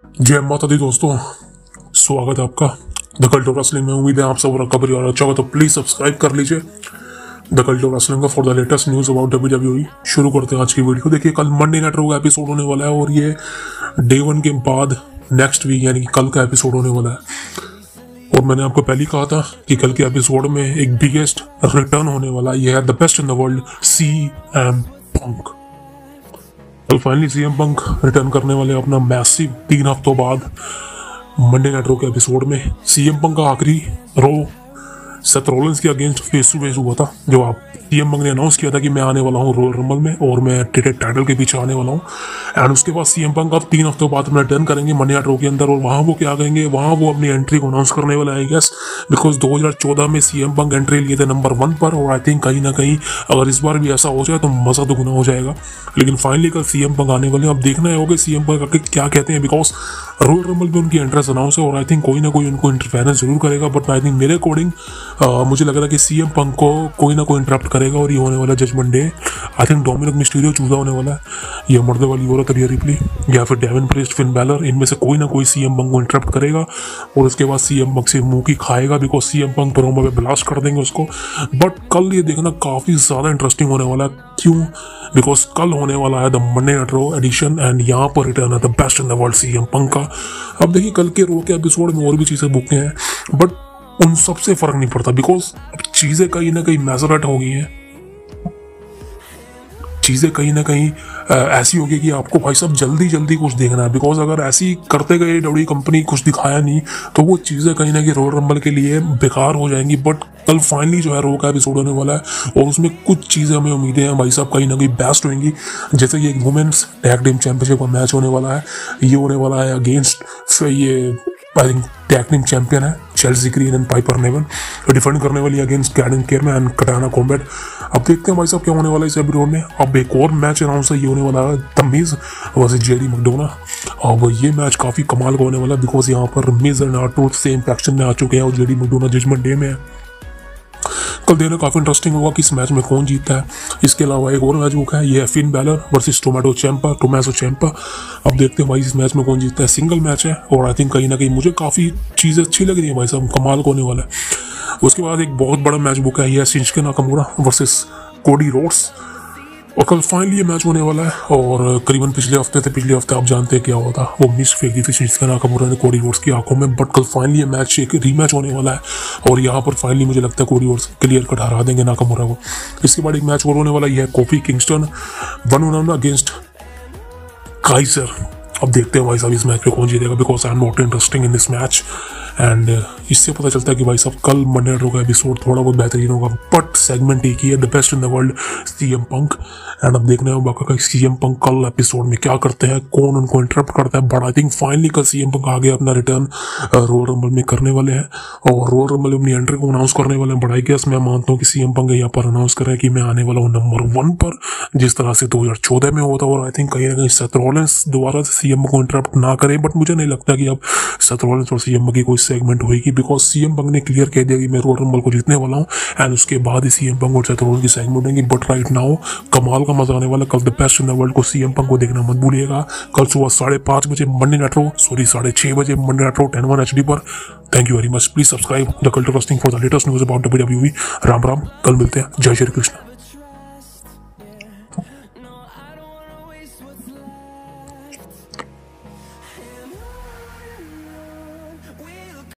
जय माता दी दोस्तों, स्वागत है आपका द कल्ट ऑफ रेसलिंग में। उम्मीद है आप सब रिकवरी और अच्छा होगा, तो प्लीज सब्सक्राइब कर लीजिए द कल्ट ऑफ रेसलिंग का for the latest news about WWE। शुरू करते हैं आज की वीडियो। देखिए, कल मंडे नाइट रॉ का एपिसोड होने वाला है और ये डे 1 के बाद नेक्स्ट वीक यानी कि कल का एपिसोड होने वाला है। और मैंने आपको पहले कहा था कि कल के एपिसोड में एक बिगेस्ट रिटर्न होने वाला है। ये है the best in the world CM Punk. कल फाइनली CM पंक रिटर्न करने वाले अपना मैसिव 3 हफ्तों बाद मंडे नाइट रॉ के एपिसोड में। CM पंक का आखिरी रॉ सेथ रॉलिंस के अगेंस्ट फेस टू फेस हुआ था, जो आप CM पंक ने अनाउंस किया था कि मैं आने वाला हूँ रॉयल रंबल में और मैं टाइटल के पीछे आने वाला हूँ। एंड उसके बाद CM पंक अब 3 हफ्तों बाद अपना रिटर्न करेंगे मंडे नाइट रॉ के अंदर। और वहाँ वो क्या करेंगे, वहाँ वो अपनी एंट्री को अनाउंस करने वाला है, आई गेस, बिकॉज 2014 में CM पंक एंट्री लिए थे नंबर 1 पर। और आई थिंक कहीं ना कहीं अगर इस बार भी ऐसा हो जाए तो मजा दुगना हो जाएगा। लेकिन फाइनली कल CM पंक आने वाले हैं। अब देखना होगा CM पंक क्या कहते हैं, बिकॉज रॉयल रंबल में उनकी एंट्रेंस अनाउंस है और आई थिंक कोई ना कोई उनको इंटरफेरेंस जरूर करेगा। बट आई थिंक मेरे अकॉर्डिंग मुझे लग रहा है कि CM पंक को कोई ना कोई इंटरप्ट करेगा और ये होने वाला judgment day. I think Dominik Mysterio चूजा होने वाला है, या मर्द वाली औरत रिया रिप्ली, या फिर डेविन प्रीस्ट, फिन बैलर, इनमें से कोई ना कोई CM पंक को इंटरप्ट करेगा और उसके बाद CM पंक से मुंह की खाएगा, बिकॉज CM पंक प्रोमो में ब्लास्ट कर देंगे उसको। बट कल ये देखना काफी ज्यादा इंटरेस्टिंग होने वाला है। क्यों? बिकॉज कल होने वाला है the Monday night Raw edition and यहाँ पर रिटर्न है the best in the world CM Punk का। अब देखिए, कल के रॉ के एपिसोड में और भी चीजें बुक हैं, बट उन सबसे फर्क नहीं पड़ता, बिकॉज चीजें कहीं ना कहीं मेजरट हो गई हैं। चीजें कहीं ना कहीं ऐसी होगी कि आपको भाई साहब जल्दी जल्दी कुछ देखना है। बिकॉज अगर ऐसी करते गए डब्ल्यू कंपनी कुछ दिखाया नहीं तो वो चीजें कहीं ना कहीं रॉयल रंबल के लिए बेकार हो जाएंगी। बट कल फाइनली जो है रॉ का एपिसोड होने वाला है और उसमें कुछ चीजें हमें उम्मीदें हैं भाई साहब कहीं ना कहीं बेस्ट होंगी। जैसे कि एक वुमेन्स टैग टीम चैंपियनशिप का मैच होने वाला है। ये होने वाला है अगेंस्ट ये I think tag team champion है Chelsea Green and Piper Niven, defend करने वाली against Kayden Kerman and Katana Combat. अब देखते हैं भाई साहब क्या होने वाला है इस एपिसोड में। अब एक और मैच अनाउंस है, ये होने वाला है तमीज वर्सेस जेडी मैकडोना। अब ये मैच काफी कमाल का होने वाला है, बिकॉज यहाँ पर Miz and Artur same faction में आ चुके हैं और जेडी मैकडोना जजमेंट डे में है। कल देखना काफी इंटरेस्टिंग होगा कि इस मैच में कौन जीतता है। इसके अलावा एक और मैच बुक है, ये है Finn Balor versus Tommaso Ciampa. अब देखते हैं भाई इस मैच में कौन जीतता है। सिंगल मैच है और आई थिंक कहीं ना कहीं मुझे काफी चीजें अच्छी लग रही है भाई साहब, कमाल का होने वाला है। उसके बाद एक बहुत बड़ा मैच बुक है, ये है Shinsuke Nakamura versus Cody Rhodes. और कल फाइनली ये मैच होने वाला है। और करीबन पिछले हफ्ते आप जानते हैं क्या हुआ था, वो मिस फेंक दी थी शिंसुके नाकामुरा ने कोडी रोड्स की आंखों में। बट कल फाइनली ये मैच एक रीमैच होने वाला है और यहाँ पर फाइनली मुझे लगता है कोडी रोड्स क्लियर कट हरा देंगे नाकामुरा को। इसके बाद एक मैच और होने वाला है coffee Kingston 1-on-1 against Kaizer. अब देखते हैं भाई साहब इस मैच में कौन जीतेगा, because I am not interesting in this match. And इससे पता चलता है कि भाई साहब कल मंडे नाइट रॉ का एपिसोड थोड़ा बहुत बेहतरीन होगा, बट सेगमेंट एक ही है, the best in the world CM Punk. And अब देखना है बाका का CM पंक कल एपिसोड में क्या करते हैं, कौन उनको इंटरप्ट करता है। बट आई थिंक फाइनली कल CM पंक आगे अपना रिटर्न रॉयल रंबल में करने वाले हैं और रॉयल रंबल में अपनी एंट्री को अनाउंस करने वाले हैं। बट आई गेस मैं मानता हूँ कि CM पंक यहाँ पर अनाउंस करें कि मैं आने वाला हूँ नंबर 1 पर, जिस तरह से 2014 में हुआ था। और आई थिंक कहीं ना कहीं सेथ रॉलिंस दोबारा से CM पंक को इंटरप्ट ना करे। बट मुझे नहीं लगता कि अब सेथ रॉलिंस और CM पंक की कोई सेगमेंट होगी, बिकॉज CM पंक ने क्लियर कह दिया कि मैं रॉयल रंबल को जीतने वाला हूँ एंड उसके बाद ही CM पंक और सेथ रॉलिंस की सेगमेंट होगी। बट राइट नाउ कमाल का मजा आने वाला। कल the best in the world को CM पंक को देखना मत भूलिएगा। कल सुबह 5:30 बजे मंडे नाइट रॉ, 6:30 बजे मंडे नाइट रॉ 10-1 HD पर। Thank you very much. Please subscribe the cult of wrestling for the latest news about WWE। Ram Ram, कल मिलते हैं। जय श्री कृष्ण।